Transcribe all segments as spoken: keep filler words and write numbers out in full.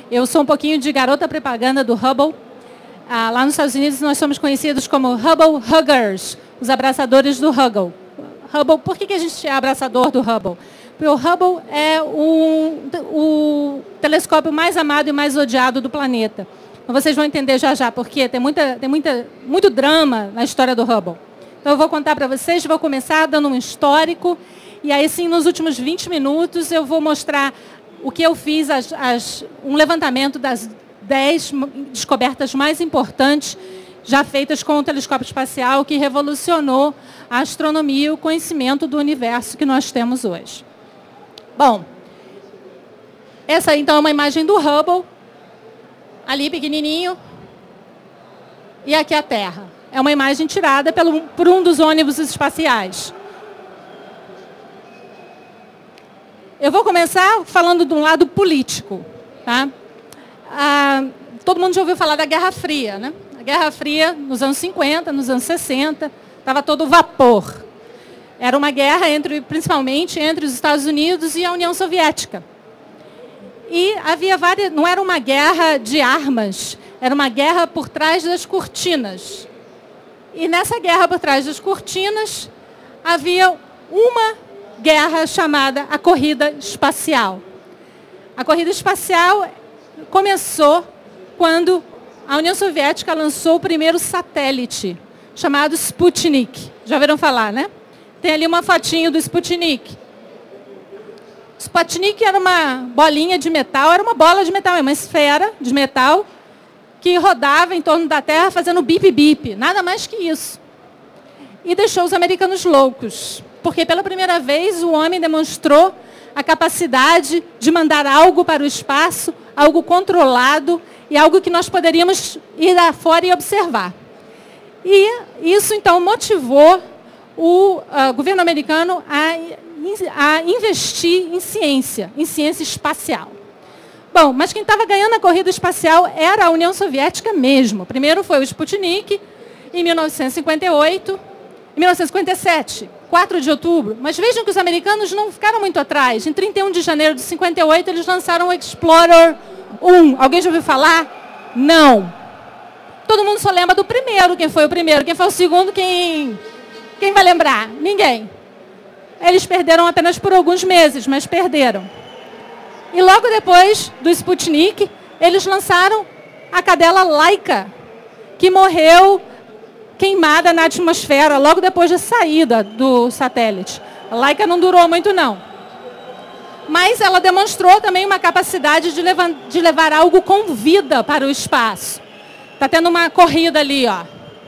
Eu sou um pouquinho de garota propaganda do Hubble. Ah, lá nos Estados Unidos nós somos conhecidos como Hubble Huggers, os abraçadores do Hubble. Hubble, por que, que a gente é abraçador do Hubble? Porque o Hubble é o, o telescópio mais amado e mais odiado do planeta. Então vocês vão entender já já, porque tem, muita, tem muita, muito drama na história do Hubble. Então eu vou contar para vocês, vou começar dando um histórico, e aí sim, nos últimos vinte minutos, eu vou mostrar o que eu fiz, as, as, um levantamento das dez descobertas mais importantes já feitas com o telescópio espacial, que revolucionou a astronomia e o conhecimento do universo que nós temos hoje. Bom, essa então é uma imagem do Hubble, ali pequenininho, e aqui a Terra. É uma imagem tirada pelo, por um dos ônibus espaciais. Eu vou começar falando de um lado político. Tá? Ah, todo mundo já ouviu falar da Guerra Fria, né? A Guerra Fria, nos anos cinquenta, nos anos sessenta, estava todo vapor. Era uma guerra, entre, principalmente, entre os Estados Unidos e a União Soviética. E havia várias, não era uma guerra de armas, era uma guerra por trás das cortinas. E nessa guerra por trás das cortinas, havia uma guerra chamada a corrida espacial. A corrida espacial começou quando a União Soviética lançou o primeiro satélite, chamado Sputnik. Já ouviram falar, né? Tem ali uma fotinho do Sputnik. Sputnik era uma bolinha de metal, era uma bola de metal, uma esfera de metal que rodava em torno da Terra fazendo bip-bip, nada mais que isso. E deixou os americanos loucos, porque pela primeira vez o homem demonstrou a capacidade de mandar algo para o espaço, algo controlado e algo que nós poderíamos ir lá fora e observar. E isso então motivou o uh, governo americano a, a investir em ciência, em ciência espacial. Bom, mas quem estava ganhando a corrida espacial era a União Soviética mesmo. Primeiro foi o Sputnik, em mil novecentos e cinquenta e oito, em mil novecentos e cinquenta e sete, quatro de outubro. Mas vejam que os americanos não ficaram muito atrás. Em trinta e um de janeiro de cinquenta e oito, eles lançaram o Explorer um. Alguém já ouviu falar? Não. Todo mundo só lembra do primeiro. Quem foi o primeiro? Quem foi o segundo? Quem, quem vai lembrar? Ninguém. Eles perderam apenas por alguns meses, mas perderam. E logo depois do Sputnik, eles lançaram a cadela Laika, que morreu queimada na atmosfera logo depois da saída do satélite. A Laika não durou muito, não. Mas ela demonstrou também uma capacidade de levar, de levar algo com vida para o espaço. Está tendo uma corrida ali, ó.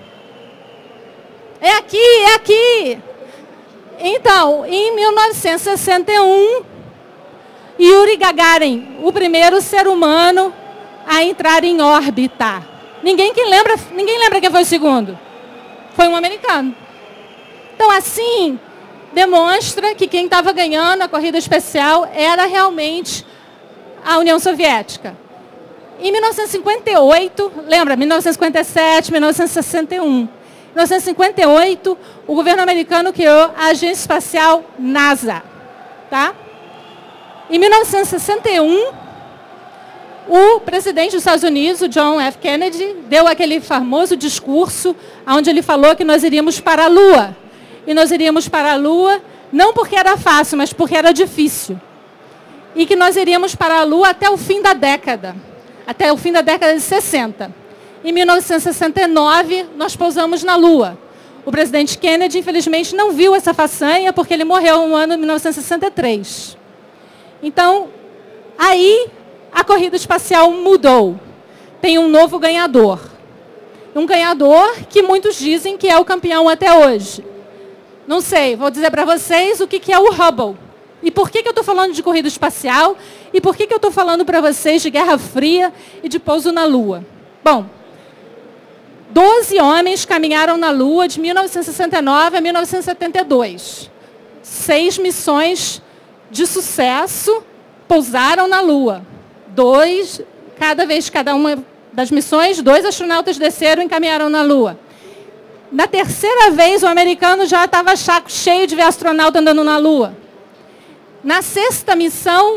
É aqui, é aqui. Então, em mil novecentos e sessenta e um, Yuri Gagarin, o primeiro ser humano a entrar em órbita. Ninguém, que lembra, ninguém lembra quem foi o segundo? Foi um americano. Então, assim, demonstra que quem estava ganhando a corrida espacial era realmente a União Soviética. Em mil novecentos e cinquenta e oito, lembra, mil novecentos e cinquenta e sete, mil novecentos e sessenta e um. Em mil novecentos e cinquenta e oito, o governo americano criou a Agência Espacial NASA. Tá? Em mil novecentos e sessenta e um, o presidente dos Estados Unidos, o John F. Kennedy, deu aquele famoso discurso onde ele falou que nós iríamos para a Lua. E nós iríamos para a Lua não porque era fácil, mas porque era difícil. E que nós iríamos para a Lua até o fim da década, até o fim da década de sessenta. Em mil novecentos e sessenta e nove, nós pousamos na Lua. O presidente Kennedy, infelizmente, não viu essa façanha porque ele morreu no ano de mil novecentos e sessenta e três. Então, aí a corrida espacial mudou. Tem um novo ganhador. Um ganhador que muitos dizem que é o campeão até hoje. Não sei, vou dizer para vocês o que, que é o Hubble. E por que, que eu estou falando de corrida espacial? E por que, que eu estou falando para vocês de Guerra Fria e de pouso na Lua? Bom, doze homens caminharam na Lua de mil novecentos e sessenta e nove a mil novecentos e setenta e dois. Seis missões de sucesso pousaram na Lua. Dois, cada vez, cada uma das missões, dois astronautas desceram e caminharam na Lua. Na terceira vez, o americano já estava saco cheio de ver astronauta andando na Lua. Na sexta missão,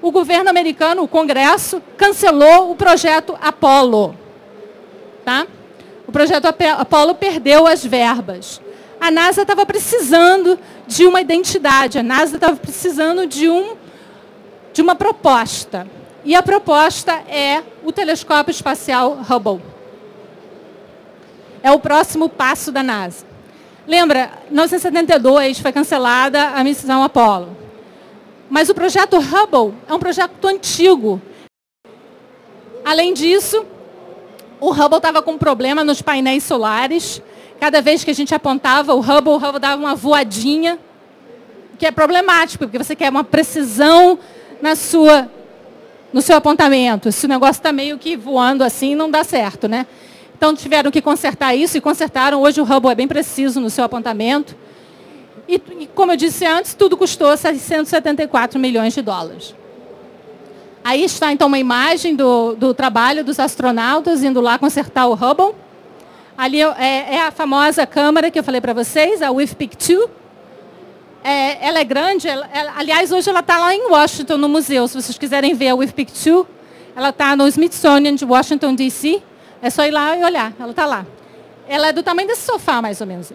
o governo americano, o Congresso, cancelou o projeto Apollo. Tá? O projeto Apollo perdeu as verbas. A NASA estava precisando de uma identidade, a NASA estava precisando de, um, de uma proposta. E a proposta é o telescópio espacial Hubble. É o próximo passo da NASA. Lembra, em mil novecentos e setenta e dois foi cancelada a missão Apollo. Mas o projeto Hubble é um projeto antigo. Além disso, o Hubble estava com um problema nos painéis solares. Cada vez que a gente apontava o Hubble, o Hubble dava uma voadinha, que é problemático, porque você quer uma precisão na sua, no seu apontamento. Se o negócio está meio que voando assim, não dá certo, né? Então, tiveram que consertar isso e consertaram. Hoje o Hubble é bem preciso no seu apontamento. E, e como eu disse antes, tudo custou seiscentos e setenta e quatro milhões de dólares. Aí está, então, uma imagem do, do trabalho dos astronautas indo lá consertar o Hubble. Ali é, é a famosa câmera que eu falei para vocês, a WIFPIC dois. É, ela é grande, ela, ela, aliás, hoje ela está lá em Washington, no museu. Se vocês quiserem ver a WIFPIC dois, ela está no Smithsonian de Washington, D C É só ir lá e olhar, ela está lá. Ela é do tamanho desse sofá, mais ou menos.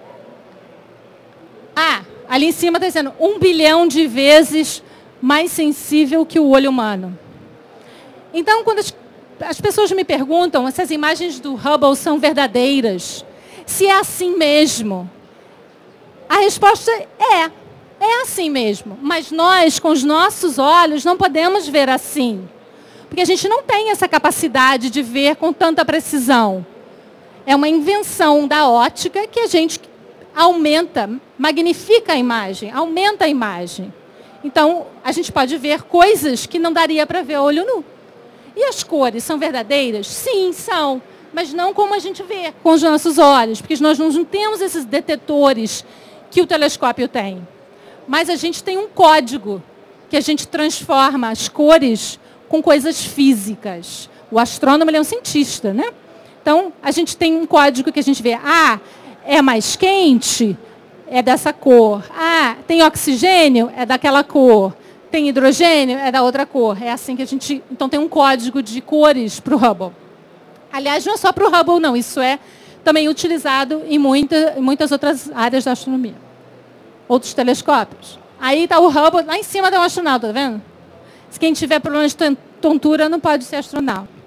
Ah, ali em cima está dizendo um bilhão de vezes mais sensível que o olho humano. Então, quando as, as pessoas me perguntam se as imagens do Hubble são verdadeiras, se é assim mesmo, a resposta é, é assim mesmo. Mas nós, com os nossos olhos, não podemos ver assim. Porque a gente não tem essa capacidade de ver com tanta precisão. É uma invenção da ótica que a gente aumenta, magnifica a imagem, aumenta a imagem. Então, a gente pode ver coisas que não daria para ver a olho nu. E as cores são verdadeiras? Sim, são. Mas não como a gente vê com os nossos olhos. Porque nós não temos esses detetores que o telescópio tem. Mas a gente tem um código que a gente transforma as cores com coisas físicas. O astrônomo ele é um cientista, né? Então, a gente tem um código que a gente vê. Ah, é mais quente? É dessa cor. Ah, tem oxigênio? É daquela cor. Tem hidrogênio? É da outra cor. É assim que a gente... Então, tem um código de cores para o Hubble. Aliás, não é só para o Hubble, não. Isso é também utilizado em, muita, em muitas outras áreas da astronomia. Outros telescópios. Aí está o Hubble, lá em cima tem um astronauta, tá vendo? Se quem tiver problemas de tontura não pode ser astronauta.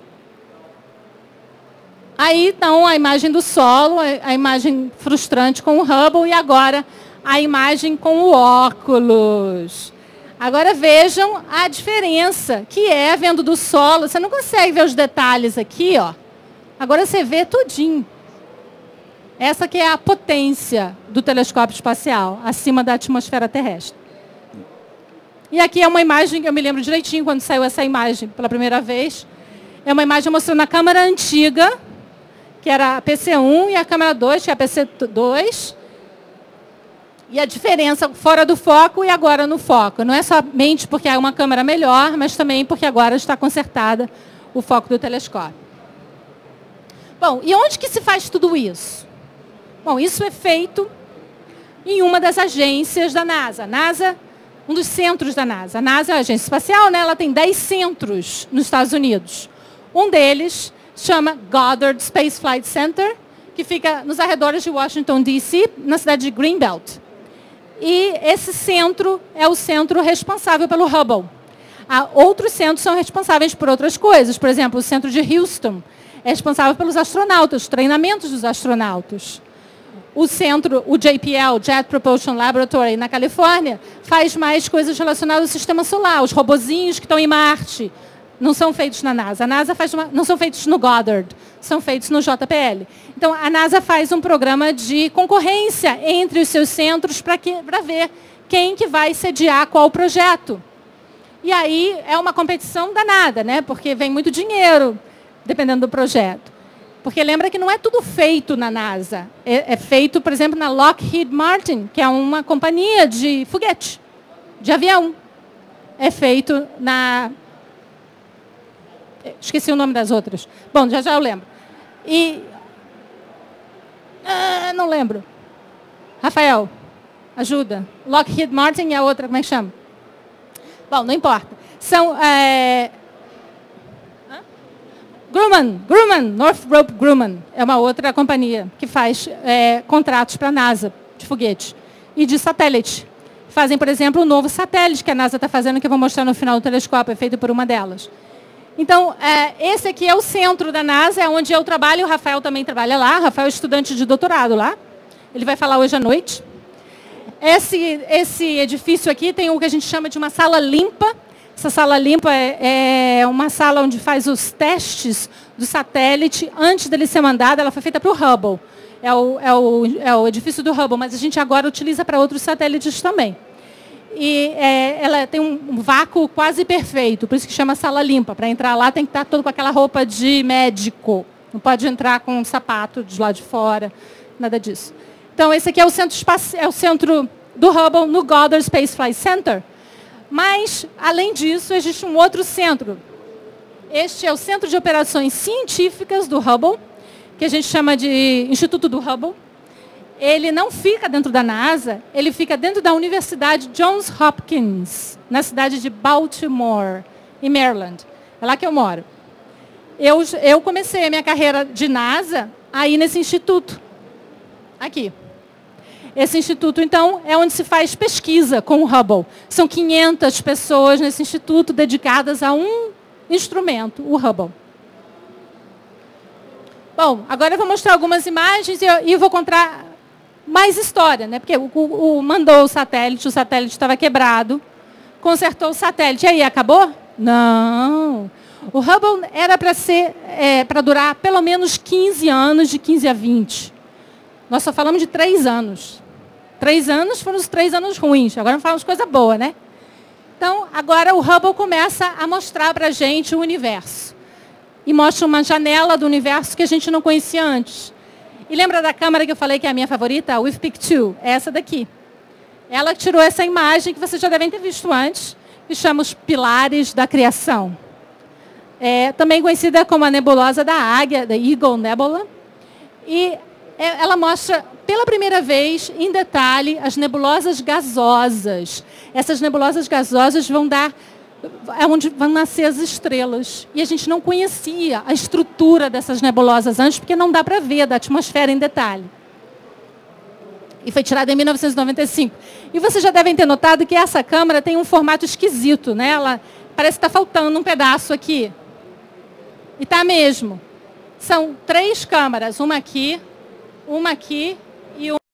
Aí, então, a imagem do solo, a imagem frustrante com o Hubble e agora a imagem com o óculos. Agora vejam a diferença que é vendo do solo. Você não consegue ver os detalhes aqui, ó. Agora você vê tudinho. Essa que é a potência do telescópio espacial, acima da atmosfera terrestre. E aqui é uma imagem, eu me lembro direitinho quando saiu essa imagem pela primeira vez. É uma imagem mostrando a câmera antiga, que era a P C um, e a câmera dois, que é a P C dois. E a diferença fora do foco e agora no foco. Não é somente porque é uma câmera melhor, mas também porque agora está consertada o foco do telescópio. Bom, e onde que se faz tudo isso? Bom, isso é feito em uma das agências da NASA. A NASA, um dos centros da NASA. A NASA é a agência espacial, né? Ela tem dez centros nos Estados Unidos. Um deles chama Goddard Space Flight Center, que fica nos arredores de Washington, D C, na cidade de Greenbelt. E esse centro é o centro responsável pelo Hubble. Há outros centros são responsáveis por outras coisas. Por exemplo, o centro de Houston é responsável pelos astronautas, treinamentos dos astronautas. O centro, o J P L, Jet Propulsion Laboratory, na Califórnia, faz mais coisas relacionadas ao sistema solar. Os robozinhos que estão em Marte não são feitos na NASA. A NASA faz uma, não são feitos no Goddard, são feitos no J P L. Então, a NASA faz um programa de concorrência entre os seus centros para ver quem que vai sediar qual projeto. E aí é uma competição danada, né? Porque vem muito dinheiro, dependendo do projeto. Porque lembra que não é tudo feito na NASA. É, é feito, por exemplo, na Lockheed Martin, que é uma companhia de foguete, de avião. É feito na... Esqueci o nome das outras. Bom, já já eu lembro. E... Ah, não lembro. Rafael, ajuda. Lockheed Martin e a outra, como é que chama? Bom, não importa. São... É... Grumman, Grumman, Northrop Grumman, é uma outra companhia que faz é, contratos para a NASA, de foguete e de satélite. Fazem, por exemplo, o novo satélite que a NASA está fazendo, que eu vou mostrar no final do telescópio, é feito por uma delas. Então, é, esse aqui é o centro da NASA, é onde eu trabalho, o Rafael também trabalha lá, o Rafael é estudante de doutorado lá, ele vai falar hoje à noite. Esse, esse edifício aqui tem o que a gente chama de uma sala limpa. Essa sala limpa é, é uma sala onde faz os testes do satélite antes dele ser mandado. Ela foi feita para o Hubble. É o, é, o, é o edifício do Hubble, mas a gente agora utiliza para outros satélites também. E é, ela tem um, um vácuo quase perfeito, por isso que chama sala limpa. Para entrar lá tem que estar todo com aquela roupa de médico. Não pode entrar com um sapato de lá de fora, nada disso. Então, esse aqui é o centro, espaci- é o centro do Hubble no Goddard Space Flight Center. Mas, além disso, existe um outro centro. Este é o Centro de Operações Científicas do Hubble, que a gente chama de Instituto do Hubble. Ele não fica dentro da NASA, ele fica dentro da Universidade Johns Hopkins, na cidade de Baltimore, em Maryland. É lá que eu moro. Eu, eu comecei a minha carreira de NASA aí nesse instituto. Aqui. Esse instituto, então, é onde se faz pesquisa com o Hubble. São quinhentas pessoas nesse instituto dedicadas a um instrumento, o Hubble. Bom, agora eu vou mostrar algumas imagens e eu, e eu vou contar mais história, né? Porque o, o, o mandou o satélite, o satélite estava quebrado, consertou o satélite. E aí, acabou? Não. O Hubble era para ser, é, para durar pelo menos quinze anos, de quinze a vinte. Nós só falamos de três anos. Três anos foram os três anos ruins. Agora falamos coisa boa, né? Então, agora o Hubble começa a mostrar para a gente o universo. E mostra uma janela do universo que a gente não conhecia antes. E lembra da câmera que eu falei que é a minha favorita? A WiFPIC dois. É essa daqui. Ela tirou essa imagem que vocês já devem ter visto antes, que chama os Pilares da Criação. É, também conhecida como a nebulosa da Águia, da Eagle Nebula. E ela mostra, pela primeira vez, em detalhe, as nebulosas gasosas. Essas nebulosas gasosas vão dar, é onde vão nascer as estrelas. E a gente não conhecia a estrutura dessas nebulosas antes, porque não dá para ver da atmosfera em detalhe. E foi tirada em mil novecentos e noventa e cinco. E vocês já devem ter notado que essa câmera tem um formato esquisito, né? Ela parece que está faltando um pedaço aqui. E está mesmo. São três câmeras, uma aqui, uma aqui e uma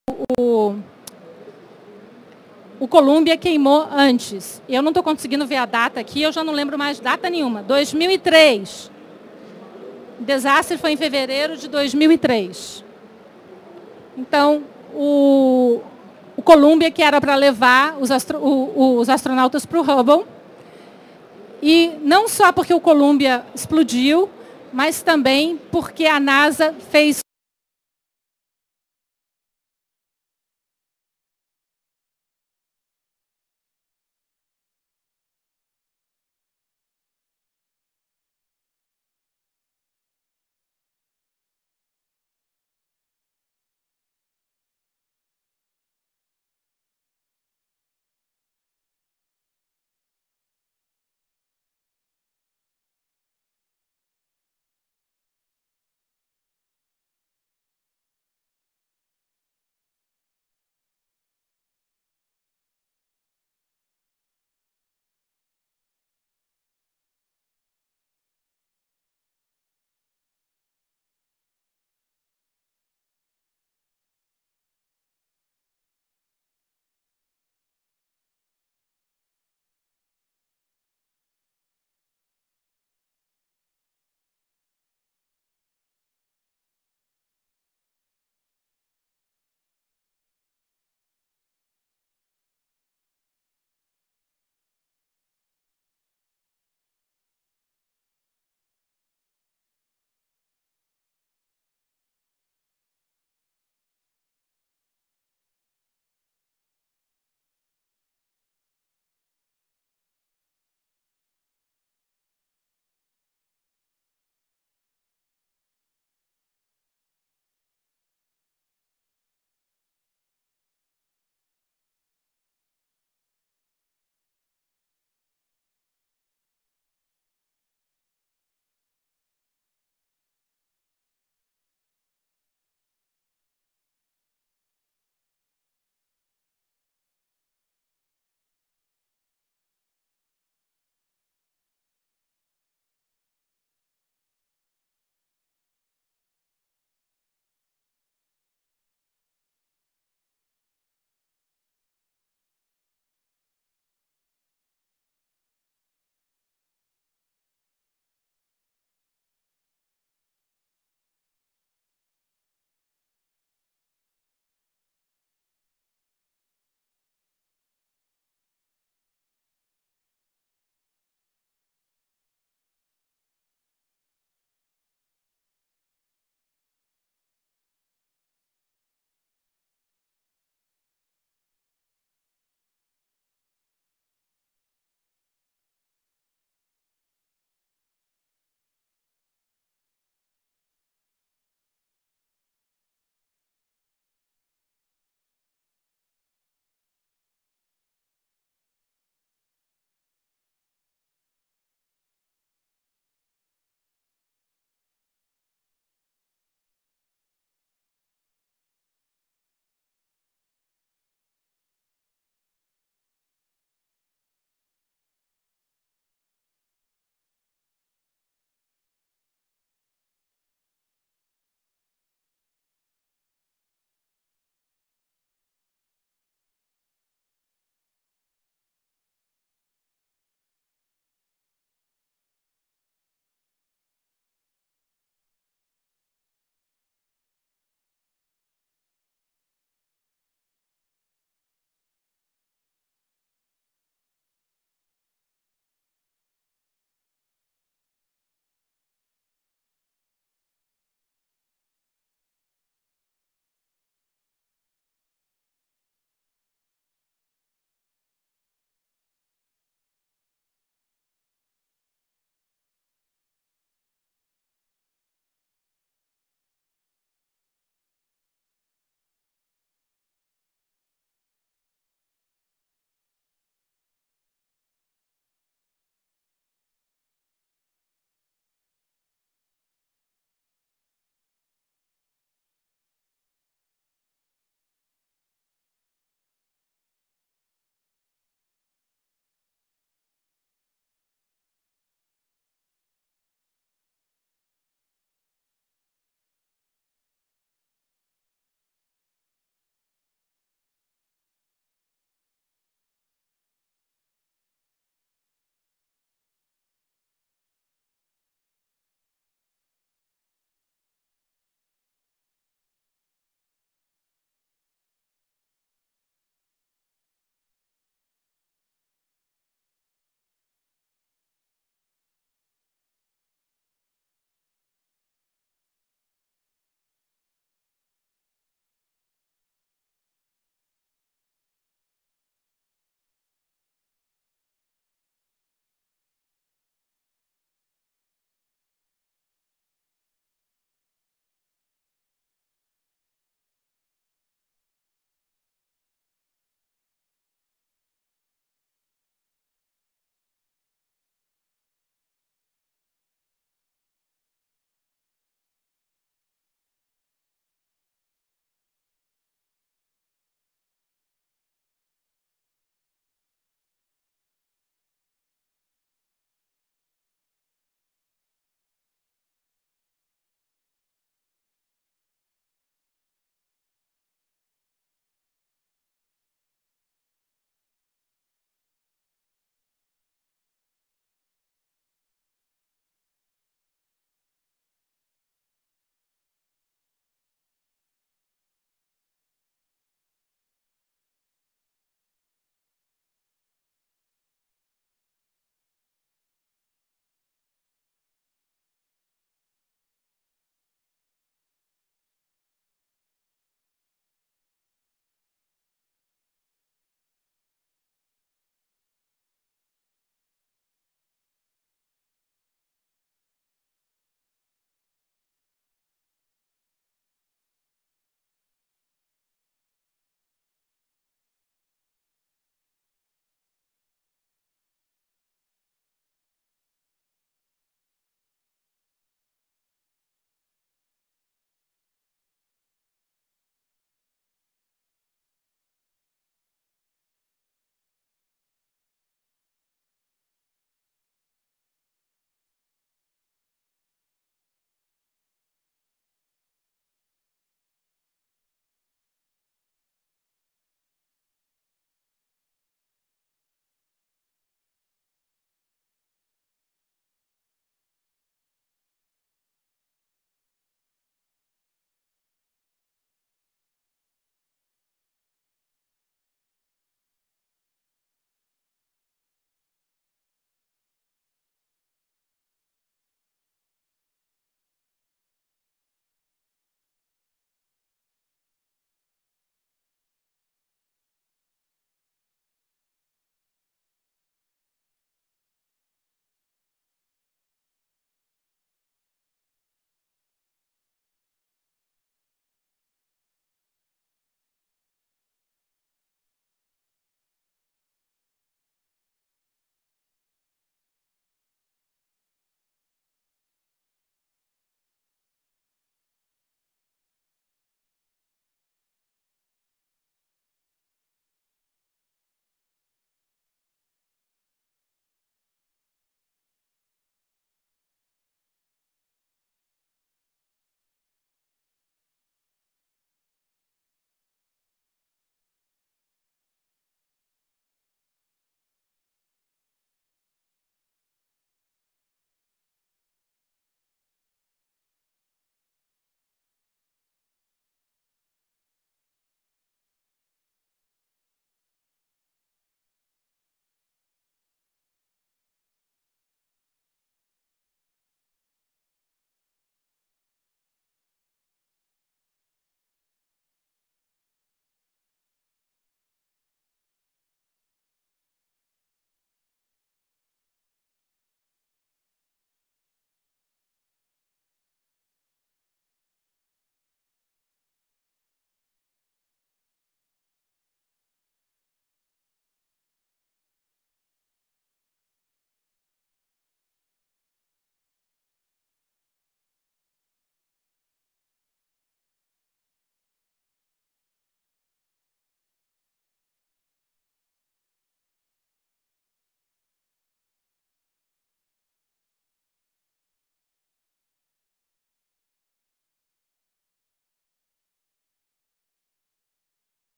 o, o Columbia queimou antes. Eu não estou conseguindo ver a data aqui, eu já não lembro mais data nenhuma. dois mil e três. O desastre foi em fevereiro de dois mil e três. Então, o, o Columbia, que era para levar os, astro, o, os astronautas para o Hubble, e não só porque o Columbia explodiu, mas também porque a NASA fez